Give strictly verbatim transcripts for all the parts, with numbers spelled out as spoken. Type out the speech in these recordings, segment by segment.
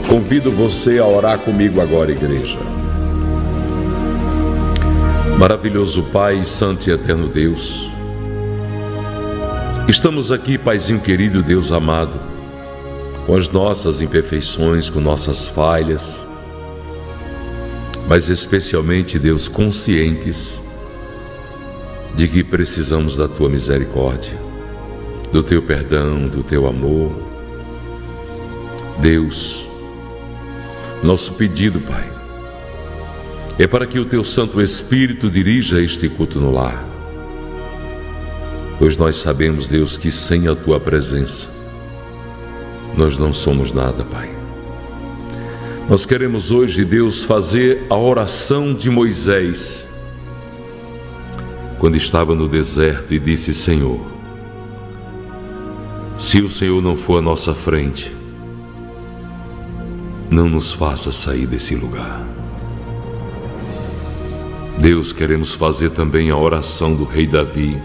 Convido você a orar comigo agora, igreja. Maravilhoso Pai, Santo e Eterno Deus, estamos aqui, Paizinho querido, Deus amado, com as nossas imperfeições, com nossas falhas, mas especialmente, Deus, conscientes de que precisamos da Tua misericórdia, do Teu perdão, do Teu amor. Deus, nosso pedido, Pai, é para que o Teu Santo Espírito dirija este culto no lar, pois nós sabemos, Deus, que sem a Tua presença nós não somos nada, Pai. Nós queremos hoje, Deus, fazer a oração de Moisés, quando estava no deserto e disse: Senhor, se o Senhor não for à nossa frente, não nos faça sair desse lugar. Deus, queremos fazer também a oração do rei Davi,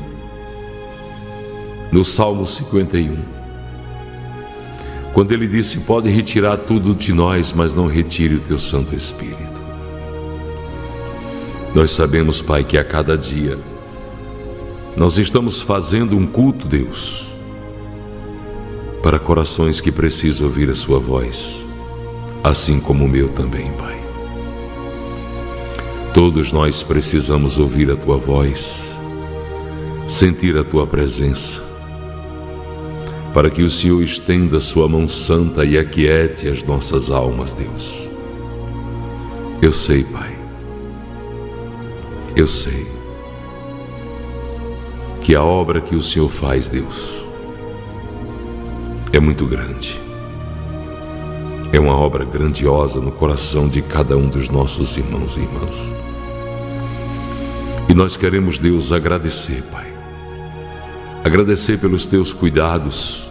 no Salmo cinquenta e um, quando ele disse: pode retirar tudo de nós, mas não retire o Teu Santo Espírito. Nós sabemos, Pai, que a cada dia nós estamos fazendo um culto, Deus, para corações que precisam ouvir a Sua voz, assim como o meu também, Pai. Todos nós precisamos ouvir a Tua voz, sentir a Tua presença, para que o Senhor estenda Sua mão santa e aquiete as nossas almas, Deus. Eu sei, Pai, eu sei que a obra que o Senhor faz, Deus, é muito grande. É uma obra grandiosa no coração de cada um dos nossos irmãos e irmãs. E nós queremos, Deus, agradecer, Pai. Agradecer pelos Teus cuidados.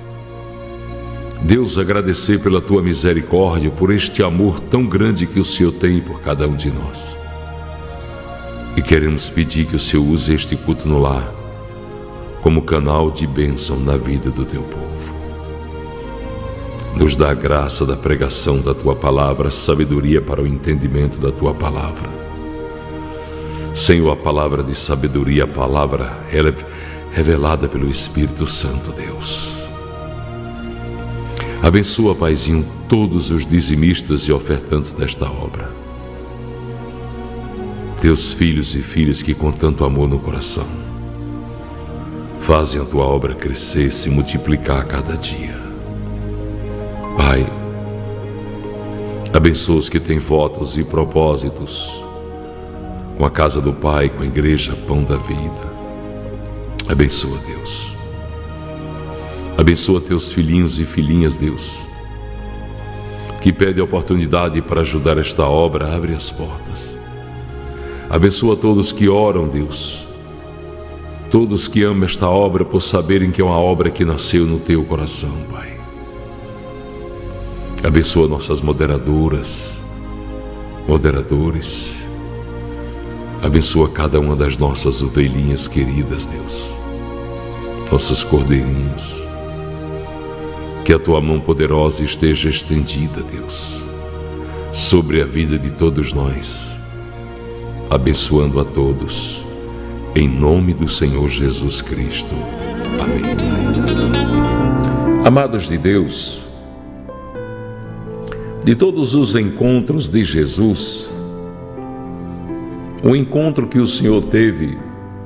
Deus, agradecer pela Tua misericórdia, por este amor tão grande que o Senhor tem por cada um de nós. E queremos pedir que o Senhor use este culto no lar como canal de bênção na vida do Teu povo. Nos dá a graça da pregação da Tua palavra, sabedoria para o entendimento da Tua palavra. Senhor, a palavra de sabedoria, a palavra revelada pelo Espírito Santo, Deus. Abençoa, Paizinho, todos os dizimistas e ofertantes desta obra. Teus filhos e filhas que com tanto amor no coração fazem a Tua obra crescer, se multiplicar a cada dia. Pai, abençoa os que têm votos e propósitos com a casa do Pai, com a igreja Pão da Vida. Abençoa, Deus. Abençoa Teus filhinhos e filhinhas, Deus, que pedem oportunidade para ajudar esta obra. Abre as portas. Abençoa todos que oram, Deus, todos que amam esta obra por saberem que é uma obra que nasceu no Teu coração, Pai. Abençoa nossas moderadoras, moderadores. Abençoa cada uma das nossas ovelhinhas queridas, Deus, nossos cordeirinhos. Que a Tua mão poderosa esteja estendida, Deus, sobre a vida de todos nós, abençoando a todos, em nome do Senhor Jesus Cristo. Amém. Amados de Deus, de todos os encontros de Jesus, um encontro que o Senhor teve,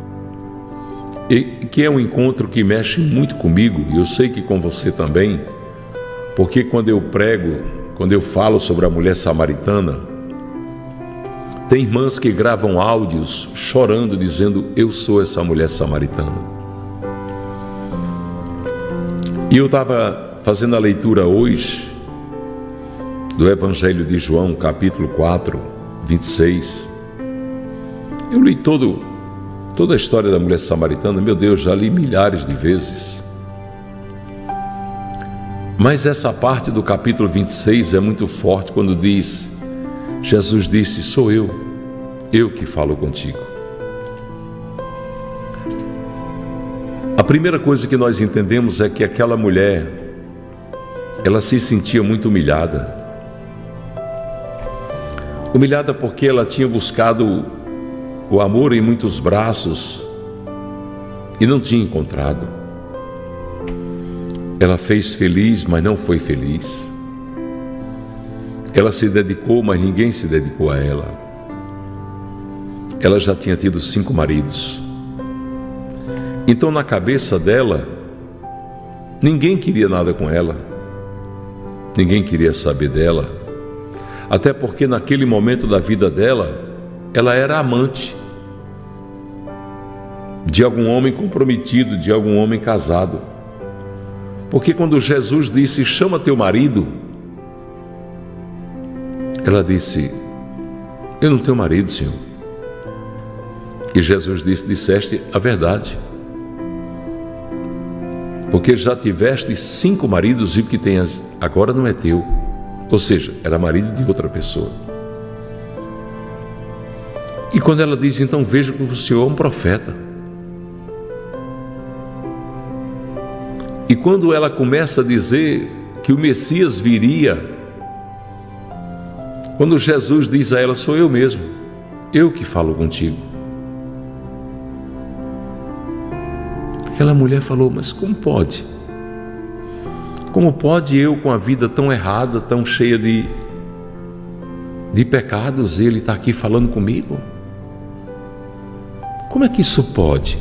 e que é um encontro que mexe muito comigo, e eu sei que com você também, porque quando eu prego, quando eu falo sobre a mulher samaritana, tem irmãs que gravam áudios chorando, dizendo: eu sou essa mulher samaritana. E eu estava fazendo a leitura hoje do Evangelho de João, capítulo quatro, vinte e seis. Eu li todo, toda a história da mulher samaritana, meu Deus, já li milhares de vezes. Mas essa parte do capítulo vinte e seis é muito forte quando diz: Jesus disse: sou eu, eu que falo contigo. A primeira coisa que nós entendemos é que aquela mulher, ela se sentia muito humilhada. humilhada porque ela tinha buscado o amor em muitos braços e não tinha encontrado. Ela fez feliz, mas não foi feliz. Ela se dedicou, mas ninguém se dedicou a ela. Ela já tinha tido cinco maridos. Então, na cabeça dela, ninguém queria nada com ela. Ninguém queria saber dela. Até porque naquele momento da vida dela, ela era amante de algum homem comprometido, de algum homem casado. Porque quando Jesus disse, chama teu marido, ela disse, eu não tenho marido, Senhor. E Jesus disse, disseste a verdade. Porque já tiveste cinco maridos e o que tens agora não é teu. Ou seja, era marido de outra pessoa. E quando ela diz, então vejo que o Senhor é um profeta. E quando ela começa a dizer que o Messias viria, quando Jesus diz a ela, sou eu mesmo, eu que falo contigo. Aquela mulher falou, mas como pode? Como pode eu, com a vida tão errada, tão cheia de, de pecados, ele está aqui falando comigo? Como é que isso pode?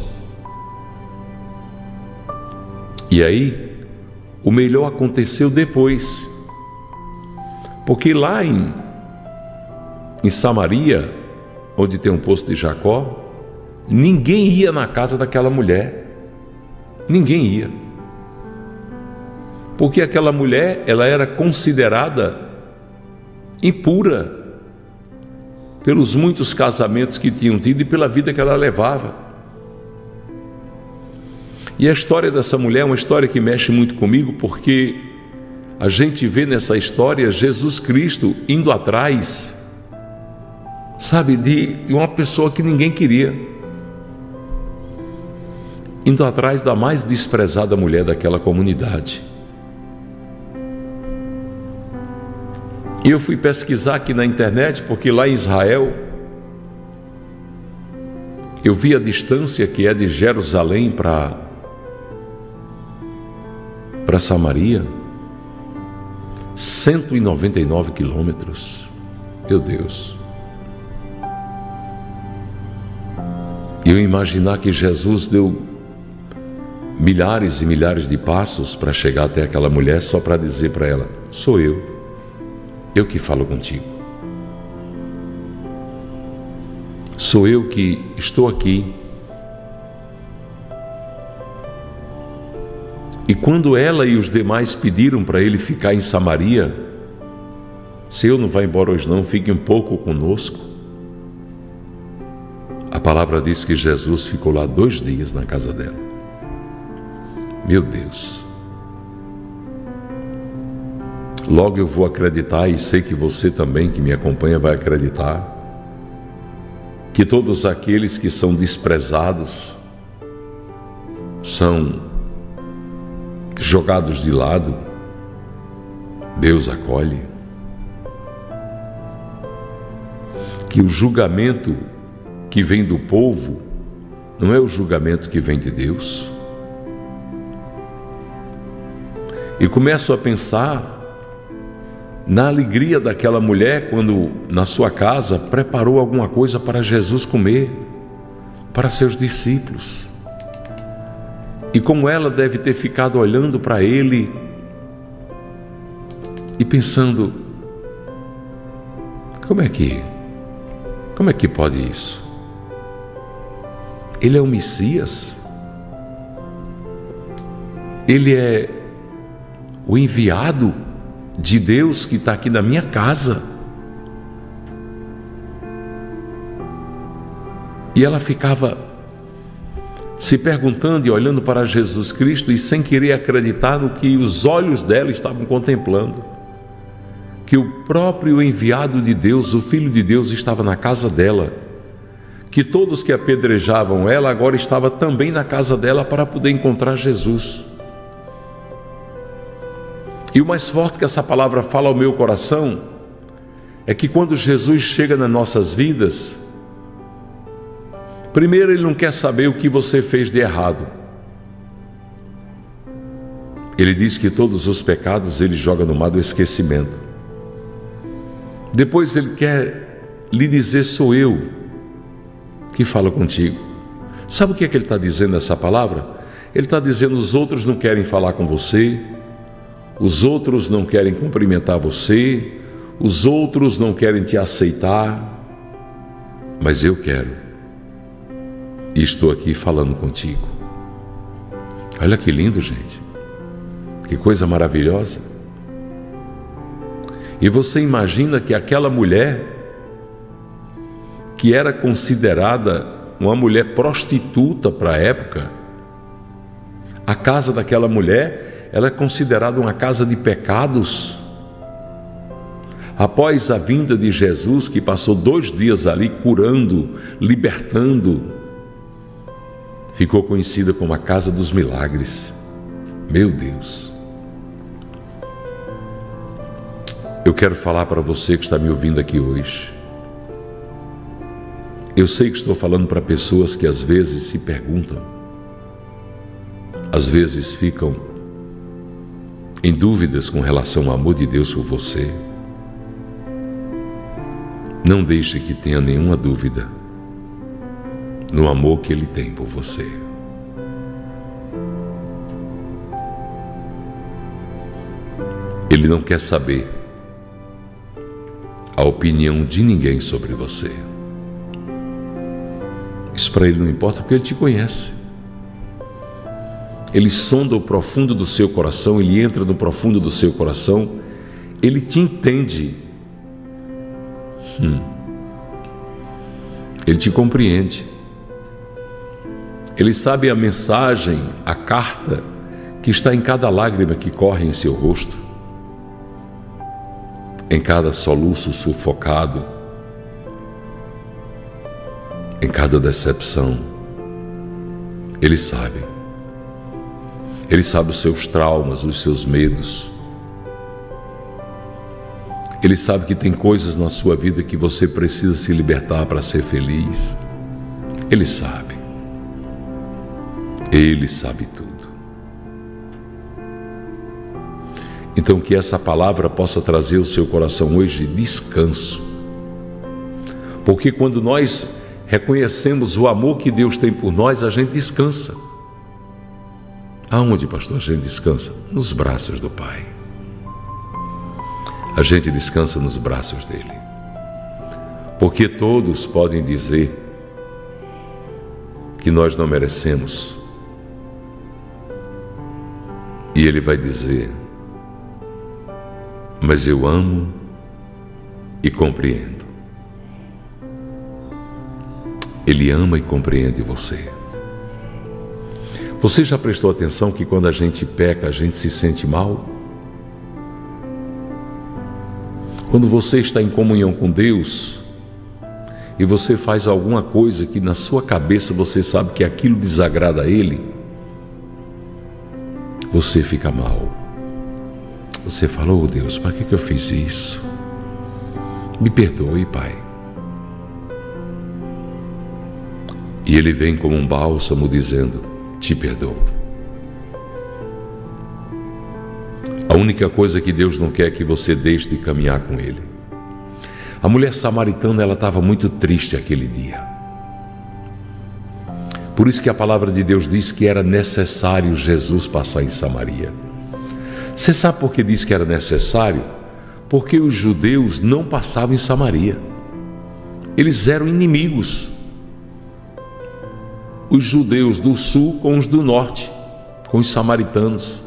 E aí, o melhor aconteceu depois. Porque lá em, em Samaria, onde tem um poço de Jacó, ninguém ia na casa daquela mulher. Ninguém ia. Porque aquela mulher, ela era considerada impura pelos muitos casamentos que tinham tido e pela vida que ela levava. E a história dessa mulher é uma história que mexe muito comigo, porque a gente vê nessa história Jesus Cristo indo atrás, sabe, de uma pessoa que ninguém queria, indo atrás da mais desprezada mulher daquela comunidade. E eu fui pesquisar aqui na internet, porque lá em Israel, eu vi a distância que é de Jerusalém para para Samaria, cento e noventa e nove quilômetros. Meu Deus. E eu imaginar que Jesus deu milhares e milhares de passos para chegar até aquela mulher só para dizer para ela, sou eu, eu que falo contigo. Sou eu que estou aqui. E quando ela e os demais pediram para ele ficar em Samaria, Senhor, não vai embora hoje não, fique um pouco conosco. A palavra diz que Jesus ficou lá dois dias na casa dela. Meu Deus. Logo eu vou acreditar, e sei que você também que me acompanha vai acreditar, que todos aqueles que são desprezados são jogados de lado, Deus acolhe. Que o julgamento que vem do povo não é o julgamento que vem de Deus. E começo a pensar na alegria daquela mulher quando na sua casa preparou alguma coisa para Jesus comer, para seus discípulos. E como ela deve ter ficado olhando para ele e pensando, como é que, como é que pode isso? Ele é o Messias? Ele é o enviado de Deus que está aqui na minha casa? E ela ficava se perguntando e olhando para Jesus Cristo e sem querer acreditar no que os olhos dela estavam contemplando, que o próprio enviado de Deus, o Filho de Deus, estava na casa dela, que todos que apedrejavam ela agora estavam também na casa dela para poder encontrar Jesus. E o mais forte que essa palavra fala ao meu coração é que quando Jesus chega nas nossas vidas, primeiro Ele não quer saber o que você fez de errado. Ele diz que todos os pecados Ele joga no mar do esquecimento. Depois Ele quer lhe dizer: sou eu que falo contigo. Sabe o que é que Ele está dizendo nessa palavra? Ele está dizendo: os outros não querem falar com você, os outros não querem cumprimentar você, os outros não querem te aceitar, mas eu quero, e estou aqui falando contigo. Olha que lindo, gente, que coisa maravilhosa. E você imagina que aquela mulher, que era considerada uma mulher prostituta para a época, a casa daquela mulher, ela é considerada uma casa de pecados. Após a vinda de Jesus, que passou dois dias ali curando, libertando, ficou conhecida como a casa dos milagres. Meu Deus! Eu quero falar para você que está me ouvindo aqui hoje. Eu sei que estou falando para pessoas que às vezes se perguntam, às vezes ficam em dúvidas com relação ao amor de Deus por você. Não deixe que tenha nenhuma dúvida no amor que Ele tem por você. Ele não quer saber a opinião de ninguém sobre você. Isso para Ele não importa, porque Ele te conhece. Ele sonda o profundo do seu coração, Ele entra no profundo do seu coração, Ele te entende. Hum. Ele te compreende. Ele sabe a mensagem, a carta que está em cada lágrima que corre em seu rosto, em cada soluço sufocado, em cada decepção. Ele sabe. Ele sabe os seus traumas, os seus medos. Ele sabe que tem coisas na sua vida que você precisa se libertar para ser feliz. Ele sabe. Ele sabe tudo. Então que essa palavra possa trazer ao seu coração hoje descanso. Porque quando nós reconhecemos o amor que Deus tem por nós, a gente descansa. Aonde, pastor, a gente descansa? Nos braços do Pai. A gente descansa nos braços dele. Porque todos podem dizer que nós não merecemos. E ele vai dizer: mas eu amo e compreendo. Ele ama e compreende você. Você já prestou atenção que quando a gente peca, a gente se sente mal? Quando você está em comunhão com Deus e você faz alguma coisa que na sua cabeça você sabe que aquilo desagrada a Ele, você fica mal. Você fala: oh Deus, para que que eu fiz isso? Me perdoe, Pai. E Ele vem como um bálsamo dizendo: te perdoo. A única coisa que Deus não quer é que você deixe de caminhar com Ele. A mulher samaritana, ela estava muito triste aquele dia. Por isso que a palavra de Deus diz que era necessário Jesus passar em Samaria. Você sabe por que diz que era necessário? Porque os judeus não passavam em Samaria. Eles eram inimigos. Os judeus do sul com os do norte, com os samaritanos.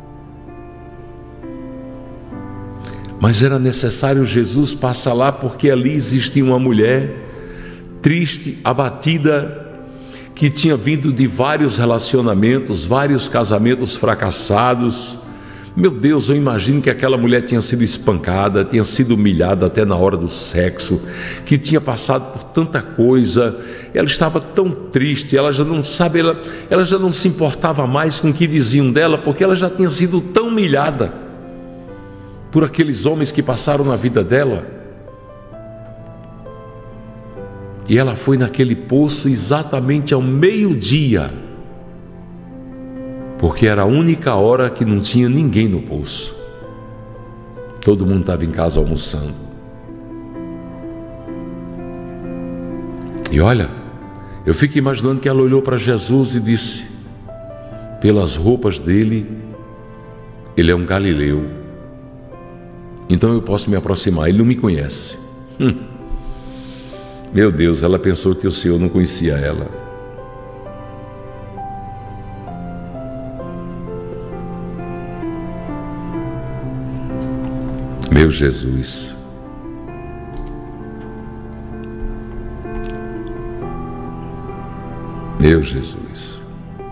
Mas era necessário Jesus passar lá, porque ali existia uma mulher triste, abatida, que tinha vindo de vários relacionamentos, vários casamentos fracassados. Meu Deus, eu imagino que aquela mulher tinha sido espancada, tinha sido humilhada até na hora do sexo, que tinha passado por tanta coisa. Ela estava tão triste, ela já não sabe, ela, ela já não se importava mais com o que diziam dela, porque ela já tinha sido tão humilhada por aqueles homens que passaram na vida dela. E ela foi naquele poço exatamente ao meio-dia, porque era a única hora que não tinha ninguém no poço. Todo mundo estava em casa almoçando. E olha, eu fico imaginando que ela olhou para Jesus e disse: pelas roupas dele, ele é um galileu, então eu posso me aproximar, ele não me conhece. Hum. Meu Deus, ela pensou que o Senhor não conhecia ela. Meu Jesus. Meu Jesus.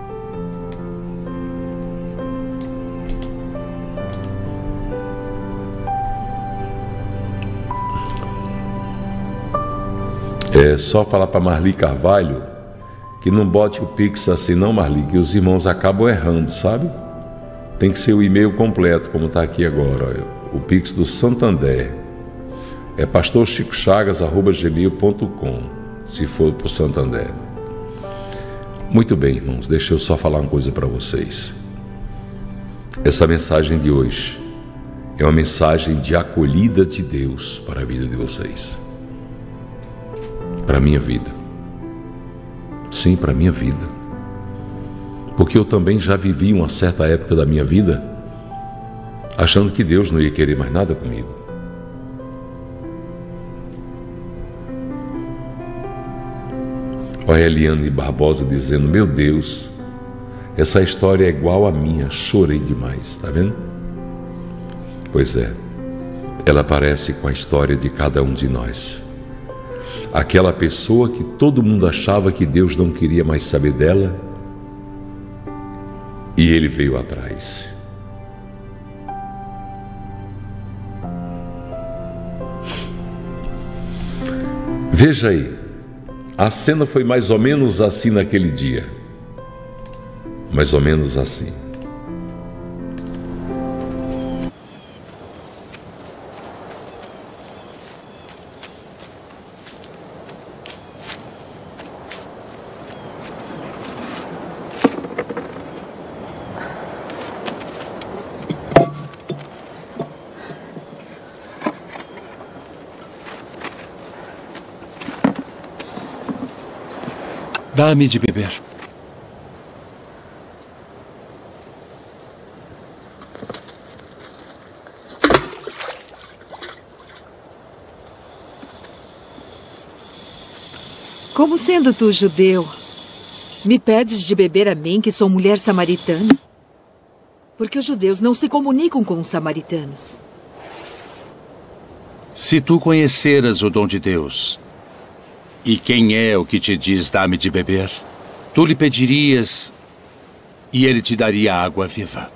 É só falar para Marli Carvalho que não bote o Pix assim não, Marli, que os irmãos acabam errando, sabe? Tem que ser o e-mail completo, como está aqui agora. O Pix do Santander é pastor chico chagas arroba gmail ponto com, se for para o Santander. Muito bem, irmãos, deixa eu só falar uma coisa para vocês. Essa mensagem de hoje é uma mensagem de acolhida de Deus para a vida de vocês. Para a minha vida. Sim, para a minha vida. Porque eu também já vivi uma certa época da minha vida achando que Deus não ia querer mais nada comigo. Olha a Eliane Barbosa dizendo: meu Deus, essa história é igual à minha, chorei demais, tá vendo? Pois é, ela parece com a história de cada um de nós. Aquela pessoa que todo mundo achava que Deus não queria mais saber dela, e ele veio atrás. Veja aí, a cena foi mais ou menos assim naquele dia. Mais ou menos assim. Dá-me de beber. Como sendo tu judeu, me pedes de beber a mim, que sou mulher samaritana? Porque os judeus não se comunicam com os samaritanos. Se tu conheceras o dom de Deus, e quem é o que te diz dá-me de beber, tu lhe pedirias e ele te daria água viva.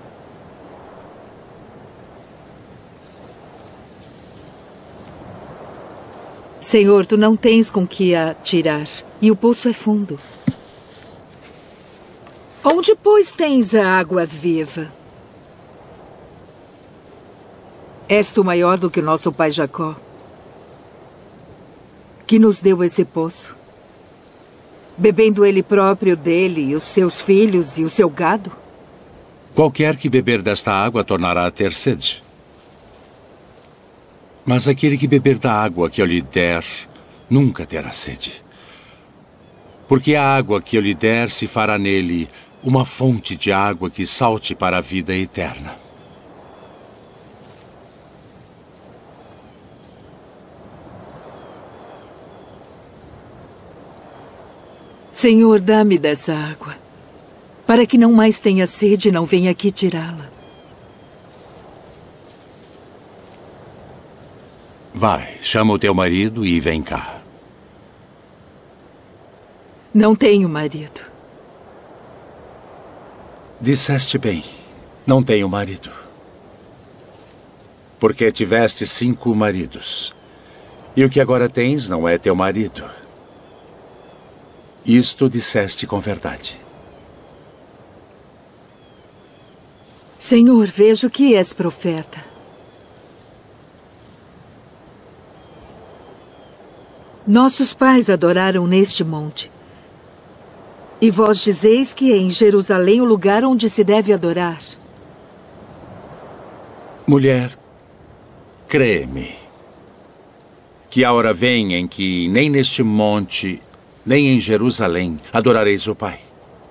Senhor, tu não tens com que a tirar, e o poço é fundo. Onde, pois, tens a água viva? És tu maior do que o nosso pai Jacó, que nos deu esse poço, bebendo ele próprio dele, e os seus filhos e o seu gado? Qualquer que beber desta água tornará a ter sede. Mas aquele que beber da água que eu lhe der, nunca terá sede. Porque a água que eu lhe der se fará nele uma fonte de água que salte para a vida eterna. Senhor, dá-me dessa água, para que não mais tenha sede e não venha aqui tirá-la. Vai, chama o teu marido e vem cá. Não tenho marido. Disseste bem, não tenho marido. Porque tiveste cinco maridos, e o que agora tens não é teu marido. Isto disseste com verdade. Senhor, vejo que és profeta. Nossos pais adoraram neste monte. E vós dizeis que é em Jerusalém o lugar onde se deve adorar. Mulher, crê-me, que a hora vem em que nem neste monte, nem em Jerusalém adorareis o Pai.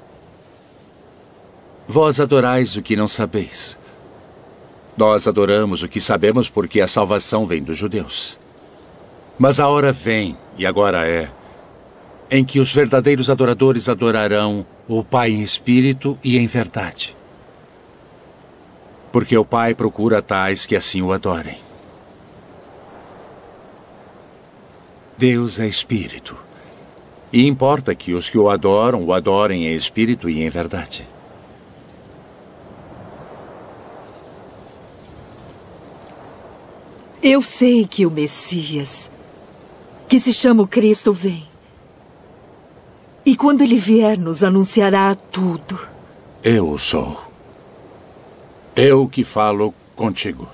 Vós adorais o que não sabeis. Nós adoramos o que sabemos porque a salvação vem dos judeus. Mas a hora vem, e agora é, em que os verdadeiros adoradores adorarão o Pai em espírito e em verdade. Porque o Pai procura tais que assim o adorem. Deus é espírito, e importa que os que o adoram, o adorem em espírito e em verdade. Eu sei que o Messias, que se chama o Cristo, vem. E quando ele vier, nos anunciará tudo. Eu o sou. Eu que falo contigo.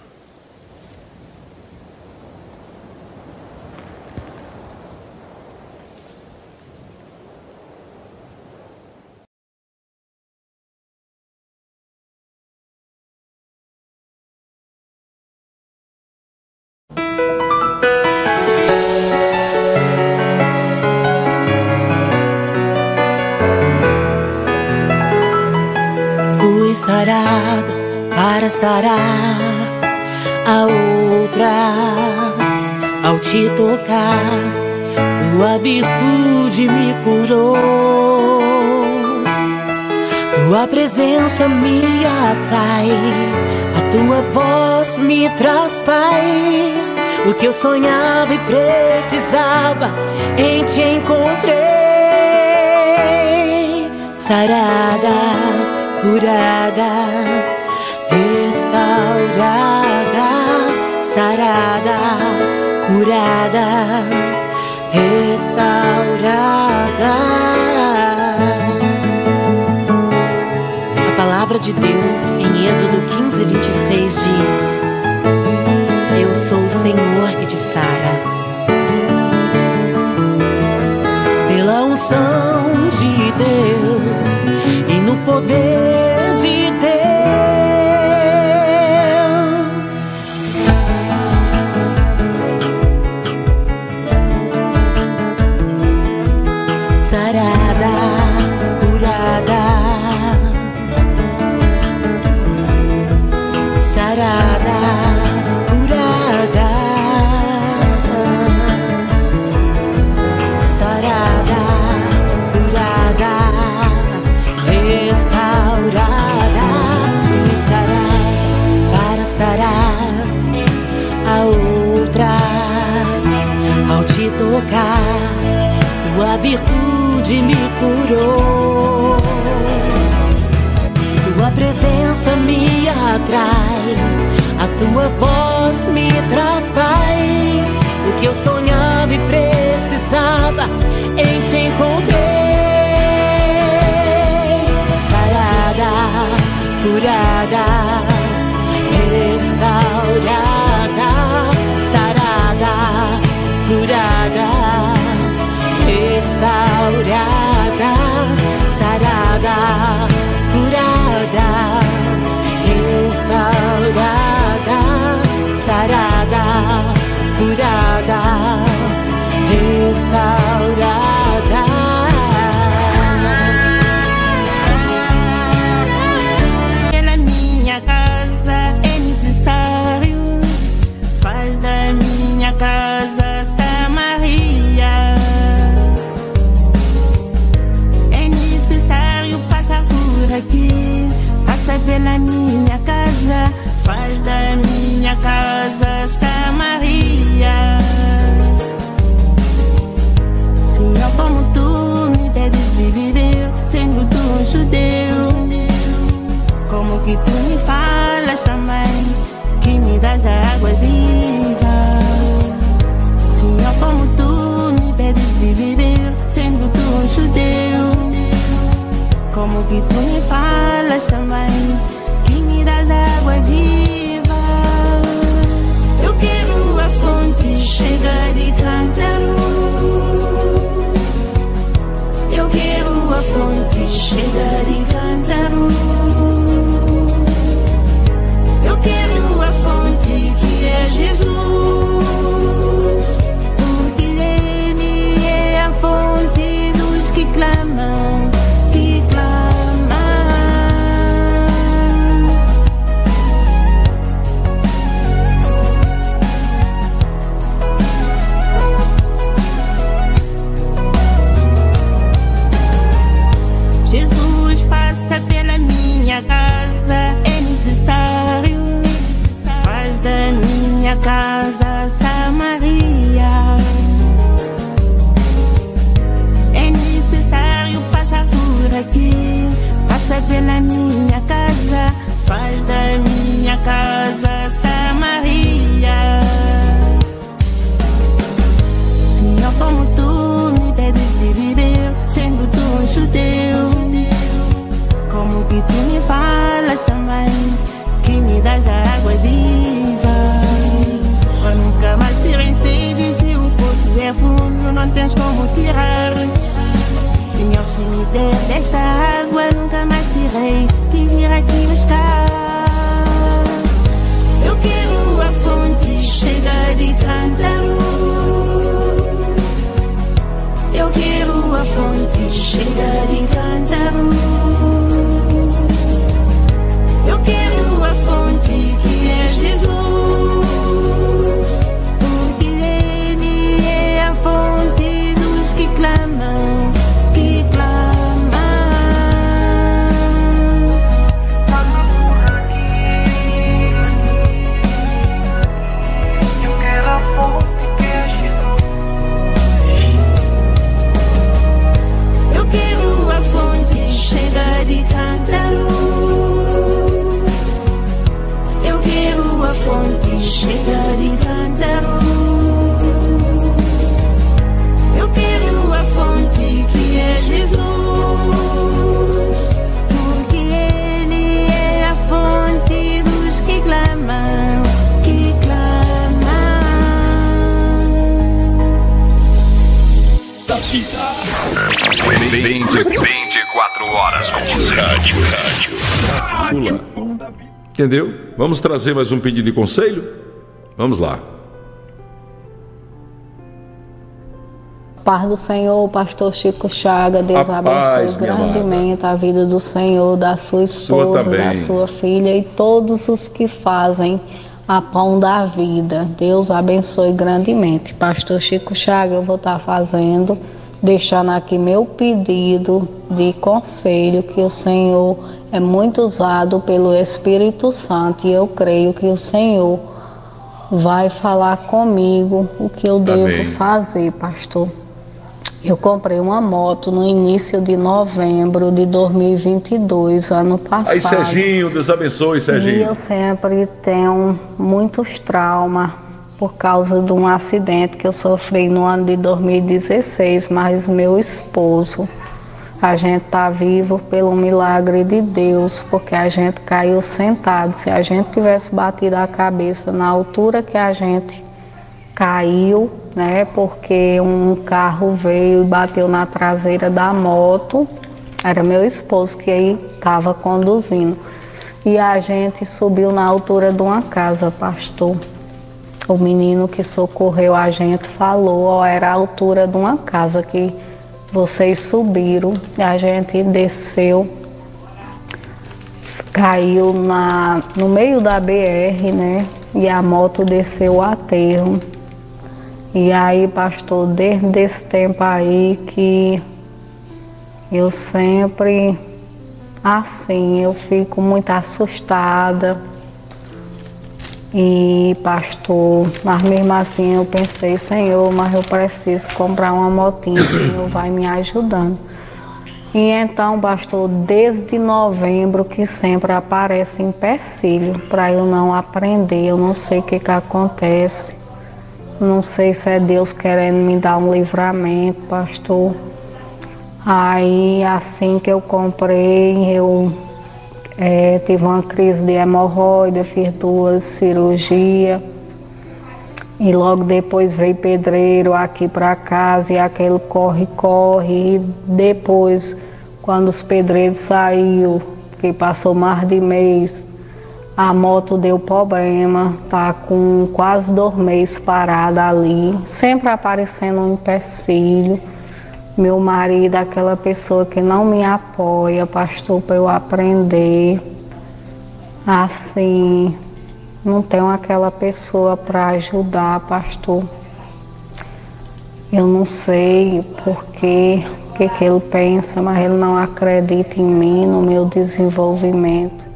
Fui sarado para sarar a outras, ao te tocar, tua virtude me curou. Tua presença me atrai, a tua voz me traz paz. O que eu sonhava e precisava, em te encontrei. Sarada, curada, restaurada, sarada, curada, restaurada. A palavra de Deus em Êxodo quinze, vinte e seis diz: eu sou o Senhor que te sara. Pela unção de Deus e no poder de Deus, sarada, curada, sarada, curada, sarada, curada, restaurada. Fui sarar para sarar a outras, ao te tocar, tua virtude me curou. Tua presença me atrai, a tua voz me traz paz. O que eu sonhava e precisava, em te encontrei. Sarada, curada, restaurada, sarada, curada, restaurada, sarada, curada, restaurada, sarada, curada, restaurada. Na minha casa é necessário, faz da minha casa Samaria. É necessário passar por aqui, passa pela minha casa, faz da minha casa Samaria. Senhor, como tu me pedes viver, sendo tu um judeu, como que tu me falas também, que me das a água viva. Senhor, como tu me pedes viver, sendo tu um judeu, como que tu me falas também, que me das a água viva. Eu quero a fonte cheia de cântaro, casa Samaria. Senhor, como tu me pedes de viver, sendo tu um judeu, como que tu me falas também, que me das da água viva. Eu nunca mais terei sede, se o poço é fundo, não tens como tirar. Senhor, se me der desta água, nunca mais terei que vir aqui buscar. Eu quero a fonte cheia de cântaro. Eu quero a fonte cheia de cântaro. Eu quero a fonte que é Jesus, porque Ele é a fonte dos que clamam, que clamam. Eu quero a fonte que é Jesus. Eu quero a fonte cheia de cântaro. Eu quero a fonte cheia de cântaro. Eu quero a fonte que é Jesus, porque Ele é a fonte dos que clamam, que clamam. vinte e quatro horas com você. Rádio, rádio. Entendeu? Vamos trazer mais um pedido de conselho? Vamos lá. Paz do Senhor, pastor Chico Chaga, Deus A abençoe paz, minha grandemente a vida do Senhor, da sua esposa, também. da sua filha e todos os que fazem a pão da vida. Deus abençoe grandemente. Pastor Chico Chaga, eu vou estar fazendo, deixando aqui meu pedido de conselho, que o Senhor é muito usado pelo Espírito Santo e eu creio que o Senhor vai falar comigo o que eu devo Amém. fazer, pastor. Eu comprei uma moto no início de novembro de dois mil e vinte e dois, ano passado. Aí, Serginho, Deus abençoe, E Serginho. eu sempre tenho muitos traumas por causa de um acidente que eu sofri no ano de dois mil e dezesseis, mas meu esposo, a gente está vivo pelo milagre de Deus, porque a gente caiu sentado. Se a gente tivesse batido a cabeça na altura que a gente caiu, né, porque um carro veio e bateu na traseira da moto, era meu esposo que aí estava conduzindo. E a gente subiu na altura de uma casa, pastor. O menino que socorreu a gente falou, ó, era a altura de uma casa que vocês subiram, e a gente desceu, caiu na, no meio da B R, né? E a moto desceu o aterro. E aí, pastor, desde esse tempo aí que eu sempre, assim, eu fico muito assustada. E, pastor, mas mesmo assim eu pensei, Senhor, mas eu preciso comprar uma motinha, o Senhor vai me ajudando. E então, pastor, desde novembro que sempre aparece empecilho para eu não aprender, eu não sei o que que acontece, não sei se é Deus querendo me dar um livramento, pastor. Aí, assim que eu comprei, eu É, tive uma crise de hemorroida, fiz duas cirurgias e logo depois veio pedreiro aqui para casa e aquele corre-corre. E depois, quando os pedreiros saíram, que passou mais de mês, a moto deu problema, tá com quase dois meses parada ali, sempre aparecendo um empecilho. Meu marido, aquela pessoa que não me apoia, pastor, para eu aprender. Assim, não tenho aquela pessoa para ajudar, pastor. Eu não sei porque, o que, que ele pensa, mas ele não acredita em mim, no meu desenvolvimento.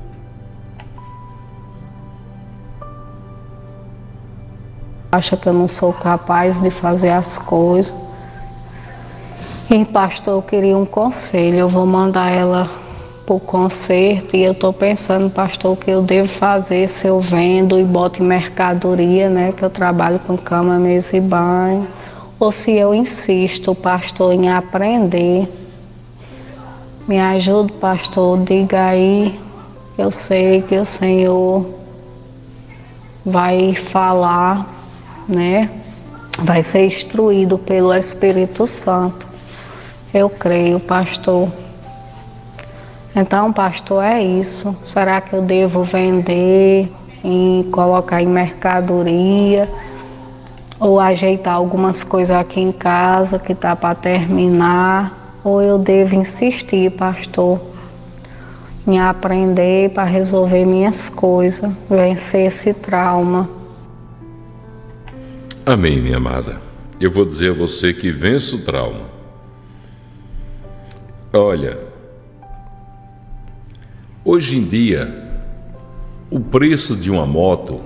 Acha que eu não sou capaz de fazer as coisas. E, pastor, eu queria um conselho. Eu vou mandar ela por conserto, e eu estou pensando, pastor, o que eu devo fazer se eu vendo e boto em mercadoria, né, que eu trabalho com cama, mesa e banho, ou se eu insisto, pastor, em aprender. Me ajude, pastor, diga aí. Eu sei que o Senhor vai falar, né, vai ser instruído pelo Espírito Santo. Eu creio, pastor. Então, pastor, é isso. Será que eu devo vender e colocar em mercadoria? Ou ajeitar algumas coisas aqui em casa que tá para terminar? Ou eu devo insistir, pastor, em aprender para resolver minhas coisas, vencer esse trauma? Amém, minha amada. Eu vou dizer a você que vença o trauma. Olha, hoje em dia, o preço de uma moto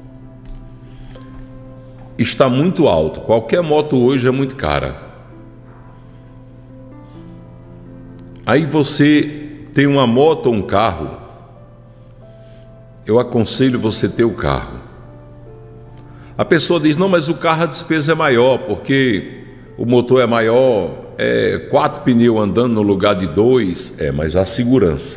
está muito alto. Qualquer moto hoje é muito cara. Aí você tem uma moto ou um carro, eu aconselho você ter o carro. A pessoa diz, não, mas o carro a despesa é maior, porque o motor é maior, é quatro pneus andando no lugar de dois, é, mas a segurança.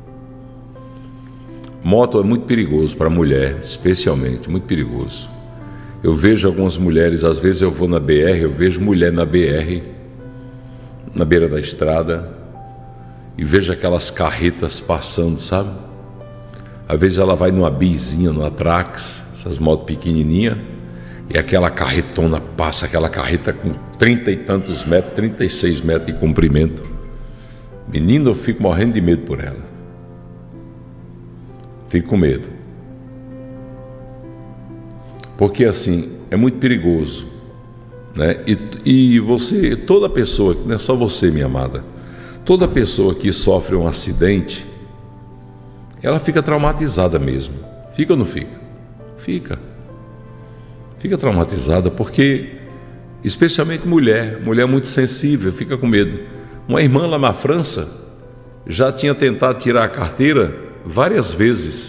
Moto é muito perigoso para a mulher, especialmente, muito perigoso. Eu vejo algumas mulheres, às vezes eu vou na B R, eu vejo mulher na B R, na beira da estrada, e vejo aquelas carretas passando, sabe? Às vezes ela vai numa bizinha, numa Trax, essas motos pequenininhas, e aquela carretona passa, aquela carreta com trinta e tantos metros, trinta e seis metros de comprimento. Menino, eu fico morrendo de medo por ela. Fico com medo. Porque assim, é muito perigoso, né? E, e você, toda pessoa, não é só você, minha amada, toda pessoa que sofre um acidente, ela fica traumatizada mesmo. Fica ou não fica? Fica. Fica traumatizada porque, especialmente mulher, mulher muito sensível, fica com medo. Uma irmã lá na França já tinha tentado tirar a carteira várias vezes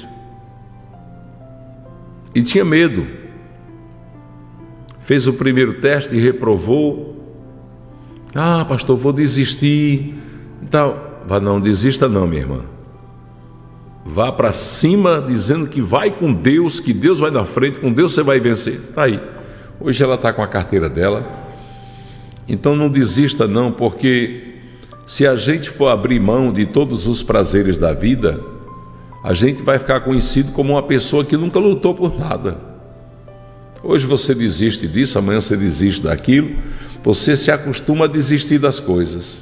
e tinha medo. Fez o primeiro teste e reprovou. Ah, pastor, vou desistir. Então, vá, não desista não, minha irmã. Vá para cima dizendo que vai com Deus, que Deus vai na frente, com Deus você vai vencer. Está aí. Hoje ela está com a carteira dela. Então não desista não, porque se a gente for abrir mão de todos os prazeres da vida, a gente vai ficar conhecido como uma pessoa que nunca lutou por nada. Hoje você desiste disso, amanhã você desiste daquilo, você se acostuma a desistir das coisas.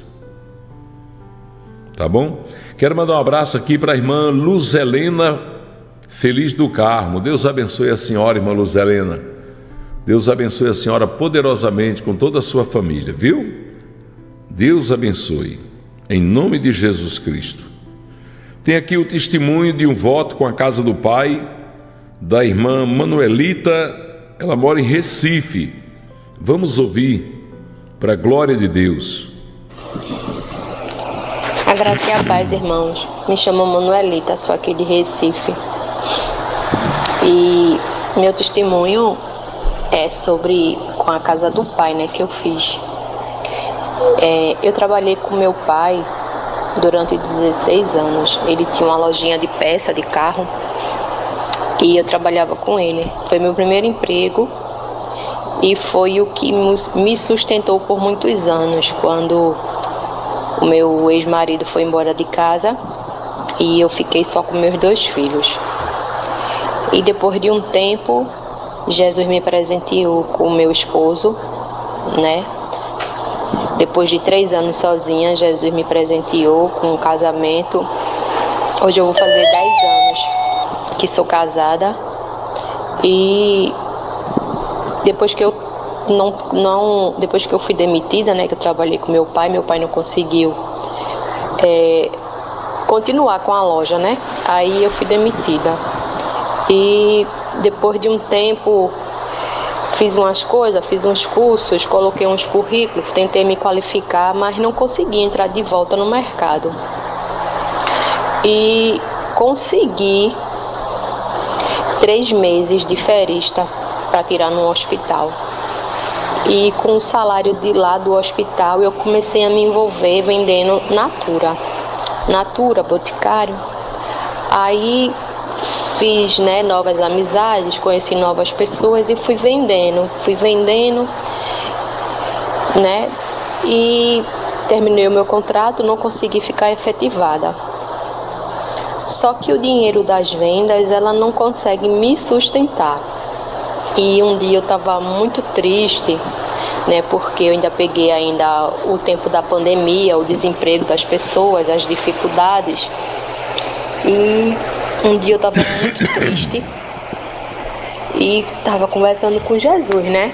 Tá bom? Quero mandar um abraço aqui para a irmã Luz Helena Feliz do Carmo. Deus abençoe a senhora, irmã Luz Helena. Deus abençoe a senhora poderosamente com toda a sua família, viu? Deus abençoe, em nome de Jesus Cristo. Tem aqui o testemunho de um voto com a Casa do Pai, da irmã Manuelita, ela mora em Recife. Vamos ouvir, para a glória de Deus. A graça e a paz, irmãos. Me chamo Manuelita, sou aqui de Recife. E meu testemunho é sobre com a Casa do Pai, né, que eu fiz. É, eu trabalhei com meu pai durante dezesseis anos. Ele tinha uma lojinha de peça de carro e eu trabalhava com ele. Foi meu primeiro emprego e foi o que me sustentou por muitos anos, quando o meu ex-marido foi embora de casa e eu fiquei só com meus dois filhos. E depois de um tempo, Jesus me presenteou com o meu esposo, né? Depois de três anos sozinha, Jesus me presenteou com um casamento. Hoje eu vou fazer dez anos que sou casada. E depois que eu não, não, depois que eu fui demitida, né, que eu trabalhei com meu pai, meu pai não conseguiu é, continuar com a loja, né? Aí eu fui demitida. E depois de um tempo fiz umas coisas, fiz uns cursos, coloquei uns currículos, tentei me qualificar, mas não consegui entrar de volta no mercado. e consegui três meses de ferista para tirar no hospital. E com o salário de lá do hospital eu comecei a me envolver vendendo Natura. Natura, Boticário. Aí fiz, né, novas amizades, conheci novas pessoas e fui vendendo, fui vendendo, né, e terminei o meu contrato, não consegui ficar efetivada. Só que o dinheiro das vendas, ela não consegue me sustentar. E um dia eu estava muito triste, né, porque eu ainda peguei ainda o tempo da pandemia, o desemprego das pessoas, as dificuldades. E um dia eu estava muito triste e estava conversando com Jesus, né?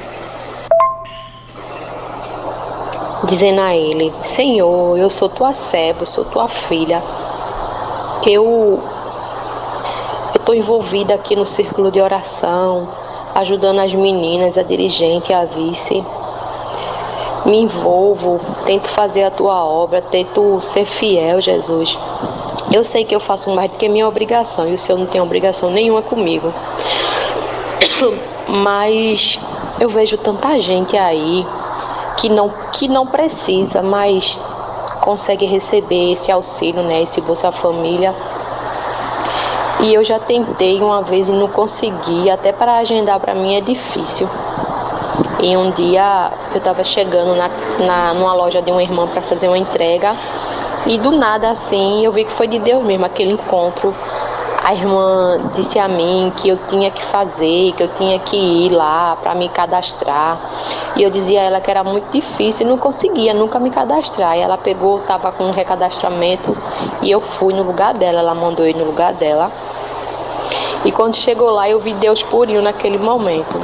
Dizendo a ele: Senhor, eu sou tua serva, eu sou tua filha. Eu estou envolvida aqui no círculo de oração, ajudando as meninas, a dirigente, a vice. Me envolvo, tento fazer a tua obra, tento ser fiel, Jesus. Eu sei que eu faço mais do que minha obrigação e o Senhor não tem obrigação nenhuma comigo. Mas eu vejo tanta gente aí que não, que não precisa, mas consegue receber esse auxílio, né, esse Bolsa Família. E eu já tentei uma vez e não consegui, até para agendar para mim é difícil. E um dia eu estava chegando na, na, numa loja de uma irmã para fazer uma entrega e do nada assim eu vi que foi de Deus mesmo aquele encontro. A irmã disse a mim que eu tinha que fazer, que eu tinha que ir lá para me cadastrar. E eu dizia a ela que era muito difícil e não conseguia nunca me cadastrar. E ela pegou, estava com um recadastramento e eu fui no lugar dela, ela mandou ir no lugar dela. E quando chegou lá eu vi Deus purinho naquele momento.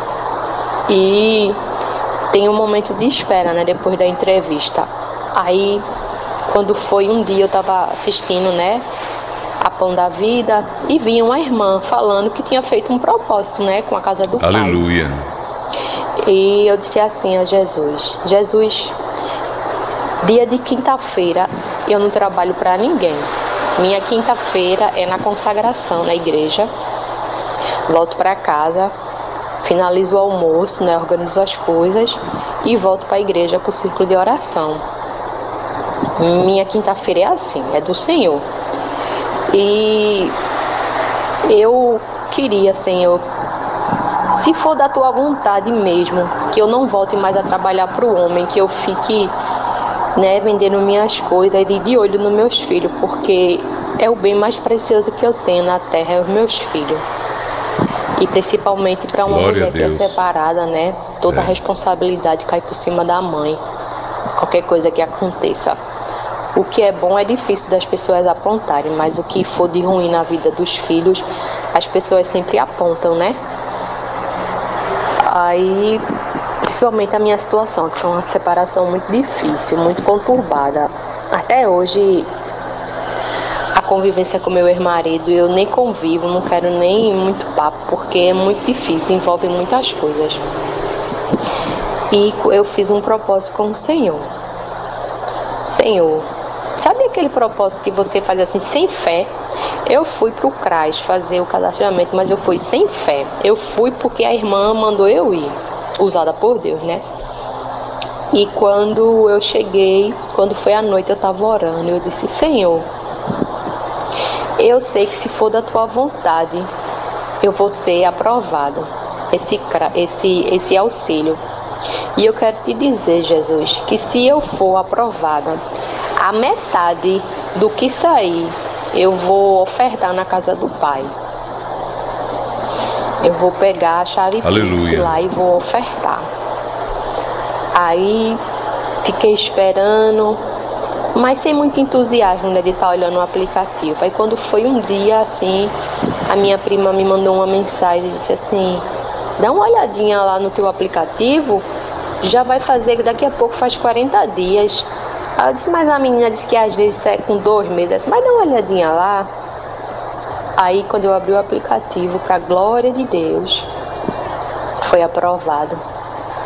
E tem um momento de espera, né, depois da entrevista. Aí, quando foi um dia, eu estava assistindo, né, a Pão da Vida, e vi uma irmã falando que tinha feito um propósito, né, com a casa do Pai. Aleluia. E eu disse assim a Jesus: Jesus, dia de quinta-feira eu não trabalho para ninguém. Minha quinta-feira é na consagração na igreja. Volto para casa, finalizo o almoço, né, organizo as coisas e volto para a igreja para o círculo de oração. Minha quinta-feira é assim, é do Senhor. E eu queria, Senhor, se for da tua vontade mesmo, que eu não volte mais a trabalhar para o homem, que eu fique, né, vendendo minhas coisas e de olho nos meus filhos, porque é o bem mais precioso que eu tenho na terra, é os meus filhos. E principalmente para uma Glória mulher que é separada, né? Toda a É. responsabilidade cai por cima da mãe. Qualquer coisa que aconteça. O que é bom é difícil das pessoas apontarem, mas o que for de ruim na vida dos filhos, as pessoas sempre apontam, né? Aí, principalmente a minha situação, que foi uma separação muito difícil, muito conturbada. Até hoje, a convivência com meu ex-marido, eu nem convivo, não quero nem muito papo, porque é muito difícil, envolve muitas coisas. E eu fiz um propósito com o Senhor. Senhor, sabe aquele propósito que você faz assim, sem fé? Eu fui para o CRAS fazer o cadastramento, mas eu fui sem fé. Eu fui porque a irmã mandou eu ir, usada por Deus, né? E quando eu cheguei, quando foi à noite, eu estava orando, eu disse: Senhor, eu sei que se for da tua vontade, eu vou ser aprovada, esse, esse, esse auxílio. E eu quero te dizer, Jesus, que se eu for aprovada, a metade do que sair, eu vou ofertar na casa do Pai. Eu vou pegar a chave Pix lá e vou ofertar. Aí fiquei esperando, mas sem muito entusiasmo, né, de estar olhando o aplicativo. Aí quando foi um dia assim, a minha prima me mandou uma mensagem e disse assim: dá uma olhadinha lá no teu aplicativo, já vai fazer, daqui a pouco faz quarenta dias. Aí eu disse, mas a menina disse que às vezes é com dois meses. Eu disse, mas dá uma olhadinha lá. Aí quando eu abri o aplicativo, para a glória de Deus, foi aprovado.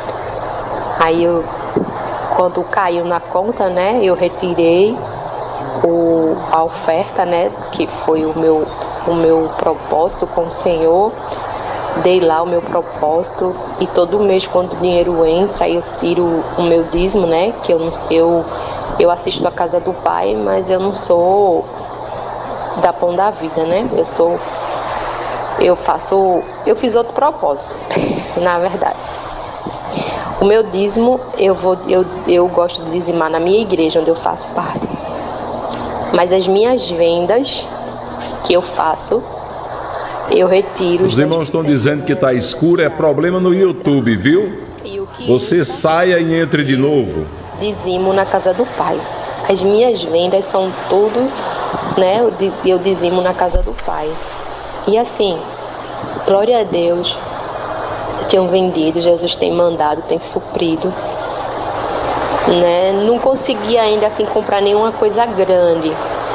Aí eu, quando caiu na conta, né, eu retirei o, a oferta, né, que foi o meu, o meu propósito com o Senhor. Dei lá o meu propósito e todo mês quando o dinheiro entra eu tiro o meu dízimo, né, que eu, eu, eu assisto a Casa do Pai, mas eu não sou da Pão da Vida, né, eu sou, eu faço, eu fiz outro propósito, na verdade. O meu dízimo, eu, vou, eu, eu gosto de dizimar na minha igreja, onde eu faço parte. Mas as minhas vendas que eu faço, eu retiro. Os irmãos estão dizendo que está escuro, é problema no YouTube, viu? E o que Você saia e entre de novo. Dizimo na Casa do Pai. As minhas vendas são tudo, né? Eu, eu dizimo na Casa do Pai. E assim, glória a Deus. Tenho vendido, Jesus tem mandado, tem suprido, né? Não consegui ainda assim comprar nenhuma coisa grande,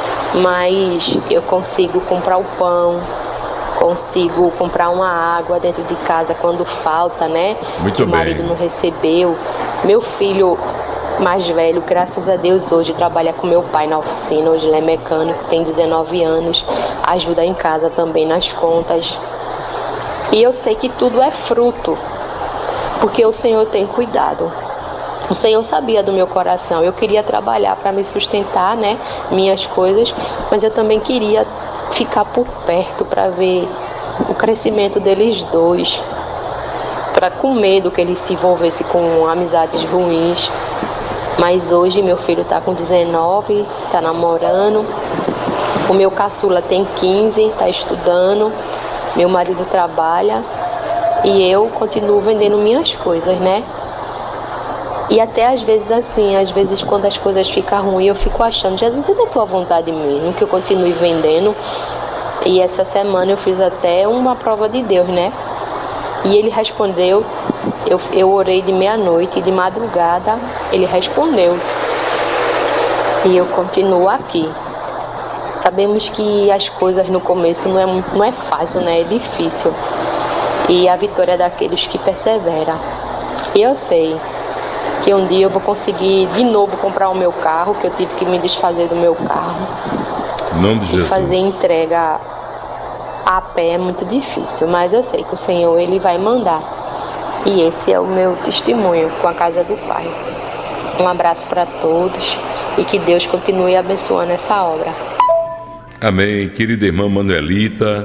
mas eu consigo comprar o pão, consigo comprar uma água dentro de casa quando falta, né? Muito que o bem. marido não recebeu. Meu filho mais velho, graças a Deus, hoje trabalha com meu pai na oficina, hoje ele é mecânico, tem dezenove anos, ajuda em casa também nas contas. E eu sei que tudo é fruto, porque o Senhor tem cuidado. O Senhor sabia do meu coração. Eu queria trabalhar para me sustentar, né, minhas coisas, mas eu também queria ficar por perto para ver o crescimento deles dois, para com medo que ele se envolvesse com amizades ruins. Mas hoje meu filho está com dezenove, está namorando. O meu caçula tem quinze, está estudando. Meu marido trabalha e eu continuo vendendo minhas coisas, né? E até às vezes assim, às vezes quando as coisas ficam ruins, eu fico achando, Jesus, é da tua vontade mesmo que eu continue vendendo. E essa semana eu fiz até uma prova de Deus, né? E ele respondeu, eu, eu orei de meia-noite e de madrugada ele respondeu. E eu continuo aqui. Sabemos que as coisas no começo não é, não é fácil, né? É difícil. E a vitória é daqueles que perseveram. E eu sei que um dia eu vou conseguir de novo comprar o meu carro, que eu tive que me desfazer do meu carro. Em nome de E Jesus. fazer entrega a pé é muito difícil, mas eu sei que o Senhor, Ele vai mandar. E esse é o meu testemunho com a Casa do Pai. Um abraço para todos e que Deus continue abençoando essa obra. Amém, querida irmã Manuelita,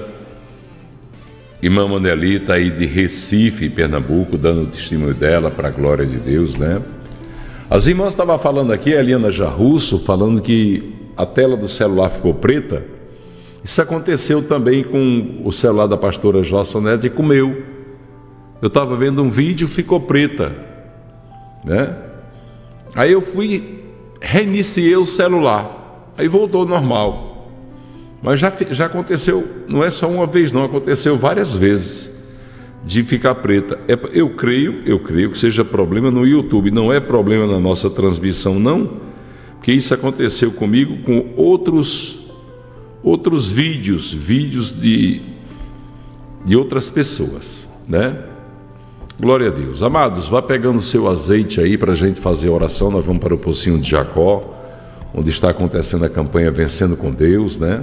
irmã Manuelita aí de Recife, Pernambuco, dando o testemunho dela para a glória de Deus, né? As irmãs estavam falando aqui, a Eliana Jarrusso, falando que a tela do celular ficou preta. Isso aconteceu também com o celular da pastora Jossonete e com o meu. Eu estava vendo um vídeo, ficou preta, né? Aí eu fui, reiniciei o celular, aí voltou ao normal. Mas já, já aconteceu, não é só uma vez não, aconteceu várias vezes de ficar preta. É, eu creio, eu creio que seja problema no YouTube, não é problema na nossa transmissão não, porque isso aconteceu comigo com outros, outros vídeos, vídeos de, de outras pessoas, né? Glória a Deus. Amados, vá pegando o seu azeite aí para a gente fazer a oração, nós vamos para o Pocinho de Jacó, onde está acontecendo a campanha Vencendo com Deus, né?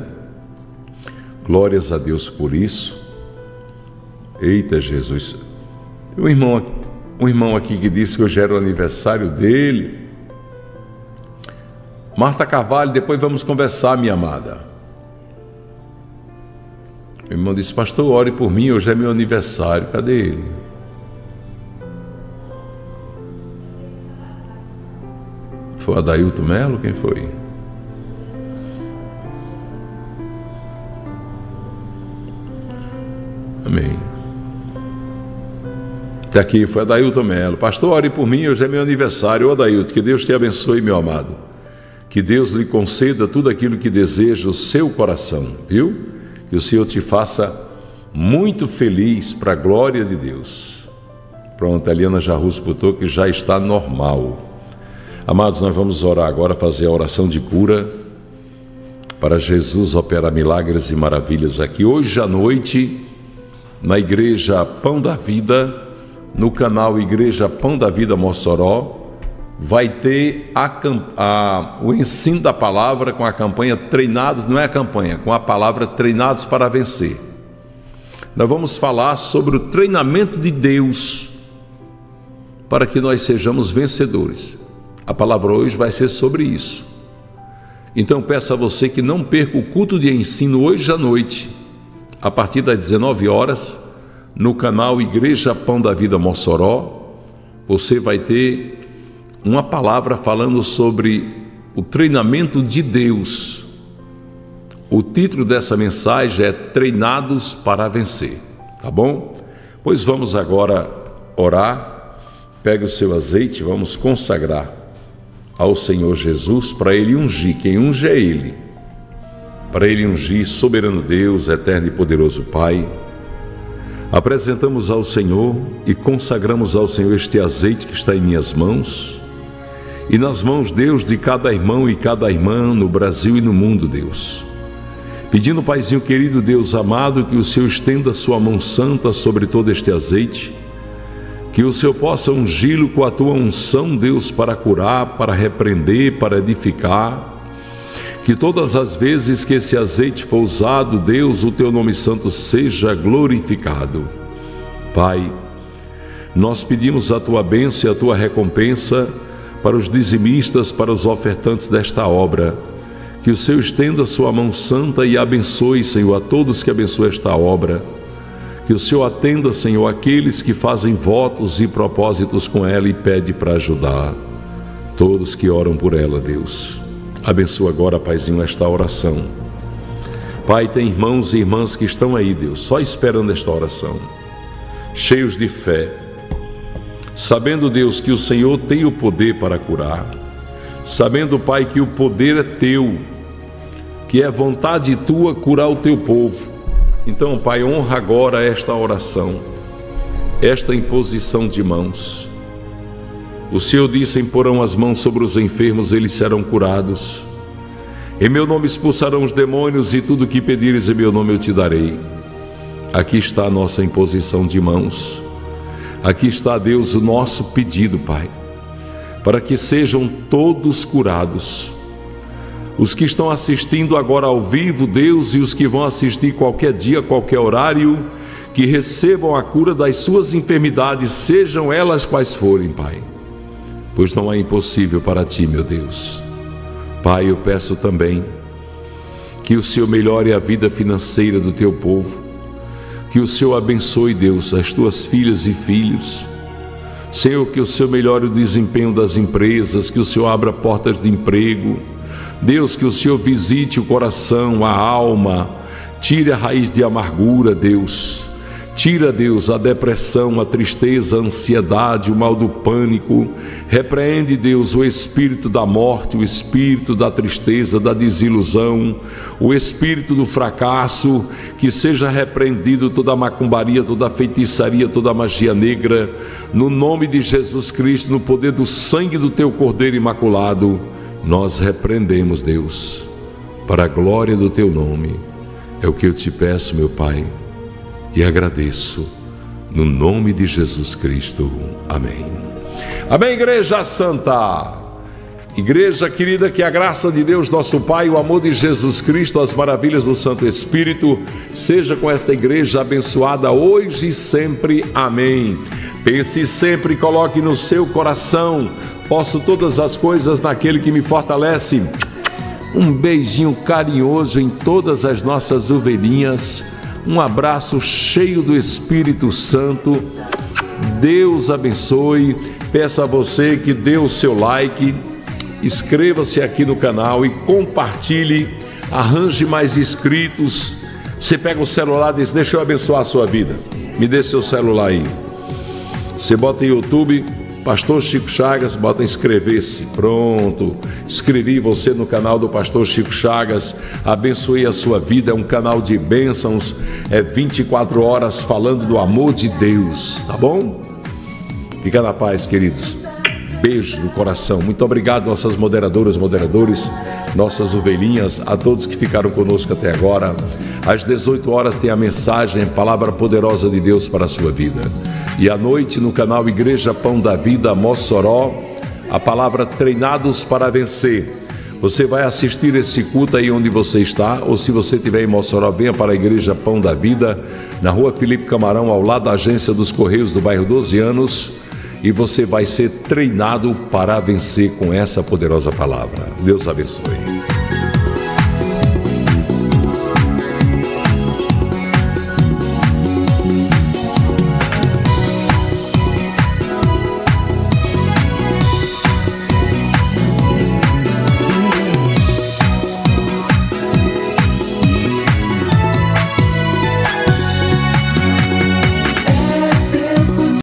Glórias a Deus por isso. Eita Jesus. Tem um irmão aqui, um irmão aqui que disse que hoje era o aniversário dele. Marta Carvalho, depois vamos conversar, minha amada. O irmão disse, pastor, ore por mim, hoje é meu aniversário. Cadê ele? Foi o Adailto Melo? Quem foi? Amém. Está aqui, foi Adailto Melo. Pastor, ore por mim, hoje é meu aniversário. Ô Adailto, que Deus te abençoe, meu amado. Que Deus lhe conceda tudo aquilo que deseja o seu coração, viu? Que o Senhor te faça muito feliz para a glória de Deus. Pronto, a Eliana Jarrusso botou que já está normal. Amados, nós vamos orar agora, fazer a oração de cura para Jesus operar milagres e maravilhas aqui. Hoje à noite, na Igreja Pão da Vida, no canal Igreja Pão da Vida Mossoró, vai ter a, a, o ensino da palavra com a campanha Treinados, não é a campanha, com a palavra Treinados para Vencer. Nós vamos falar sobre o treinamento de Deus para que nós sejamos vencedores. A palavra hoje vai ser sobre isso. Então peço a você que não perca o culto de ensino hoje à noite, a partir das dezenove horas, no canal Igreja Pão da Vida Mossoró. Você vai ter uma palavra falando sobre o treinamento de Deus. O título dessa mensagem é Treinados para Vencer, tá bom? Pois vamos agora orar. Pegue o seu azeite, vamos consagrar ao Senhor Jesus para Ele ungir. Quem unge é Ele. Para Ele ungir, soberano Deus, eterno e poderoso Pai. Apresentamos ao Senhor e consagramos ao Senhor este azeite que está em minhas mãos e nas mãos, Deus, de cada irmão e cada irmã no Brasil e no mundo, Deus. Pedindo, Paizinho querido, Deus amado, que o Senhor estenda a sua mão santa sobre todo este azeite, que o Senhor possa ungí-lo com a tua unção, Deus, para curar, para repreender, para edificar. Que todas as vezes que esse azeite for usado, Deus, o teu nome santo seja glorificado. Pai, nós pedimos a tua bênção e a tua recompensa para os dizimistas, para os ofertantes desta obra. Que o Senhor estenda a sua mão santa e abençoe, Senhor, a todos que abençoam esta obra. Que o Senhor atenda, Senhor, aqueles que fazem votos e propósitos com ela e pede para ajudar. Todos que oram por ela, Deus. Abençoa agora, Paizinho, esta oração. Pai, tem irmãos e irmãs que estão aí, Deus, só esperando esta oração, cheios de fé, sabendo, Deus, que o Senhor tem o poder para curar, sabendo, Pai, que o poder é teu, que é vontade tua curar o teu povo. Então, Pai, honra agora esta oração, esta imposição de mãos. O Senhor disse: imporão as mãos sobre os enfermos, eles serão curados. Em meu nome expulsarão os demônios, e tudo o que pedires em meu nome eu te darei. Aqui está a nossa imposição de mãos. Aqui está, Deus, o nosso pedido, Pai, para que sejam todos curados. Os que estão assistindo agora ao vivo, Deus, e os que vão assistir qualquer dia, qualquer horário, que recebam a cura das suas enfermidades, sejam elas quais forem, Pai. Pois não é impossível para ti, meu Deus. Pai, eu peço também que o Senhor melhore a vida financeira do teu povo, que o Senhor abençoe, Deus, as tuas filhas e filhos. Senhor, que o Senhor melhore o desempenho das empresas, que o Senhor abra portas de emprego. Deus, que o Senhor visite o coração, a alma, tire a raiz de amargura, Deus. Tira, Deus, a depressão, a tristeza, a ansiedade, o mal do pânico. Repreende, Deus, o espírito da morte, o espírito da tristeza, da desilusão, o espírito do fracasso. Que seja repreendido toda a macumbaria, toda a feitiçaria, toda a magia negra. No nome de Jesus Cristo, no poder do sangue do teu Cordeiro Imaculado, nós repreendemos, Deus, para a glória do teu nome. É o que eu te peço, meu Pai, e agradeço, no nome de Jesus Cristo. Amém. Amém, Igreja Santa. Igreja querida, que a graça de Deus, nosso Pai, o amor de Jesus Cristo, as maravilhas do Santo Espírito, seja com esta igreja abençoada hoje e sempre. Amém. Pense sempre e coloque no seu coração: posso todas as coisas naquele que me fortalece. Um beijinho carinhoso em todas as nossas ovelhinhas. Um abraço cheio do Espírito Santo. Deus abençoe. Peço a você que dê o seu like, inscreva-se aqui no canal e compartilhe. Arranje mais inscritos. Você pega o celular e diz: deixa eu abençoar a sua vida. Me dê seu celular aí. Você bota em YouTube, Pastor Chico Chagas, bota inscrever-se. Pronto, inscrevi você no canal do Pastor Chico Chagas. Abençoei a sua vida, é um canal de bênçãos, é vinte e quatro horas falando do amor de Deus, tá bom? Fica na paz, queridos. Beijo no coração. Muito obrigado, nossas moderadoras, moderadores, nossas ovelhinhas, a todos que ficaram conosco até agora. Às dezoito horas tem a mensagem, palavra poderosa de Deus para a sua vida. E à noite no canal Igreja Pão da Vida Mossoró, a palavra treinados para vencer. Você vai assistir esse culto aí onde você está, ou se você estiver em Mossoró, venha para a Igreja Pão da Vida, na rua Felipe Camarão, ao lado da agência dos Correios do bairro doze anos, e você vai ser treinado para vencer com essa poderosa palavra. Deus abençoe.